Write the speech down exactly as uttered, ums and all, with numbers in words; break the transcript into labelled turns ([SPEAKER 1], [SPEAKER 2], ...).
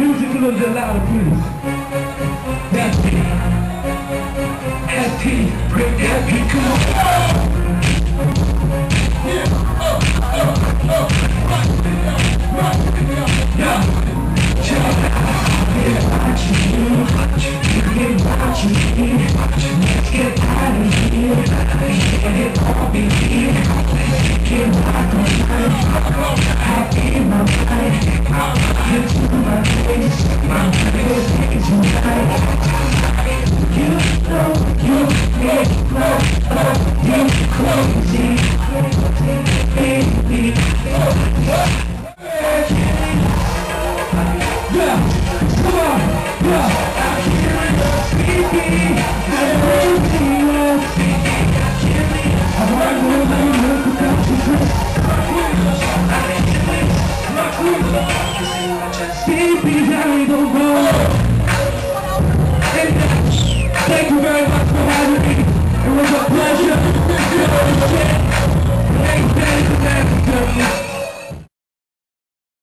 [SPEAKER 1] music a little bit louder, please. That's P. That's P. Break that P. Come on. Thank you very much for having me. It was a pleasure.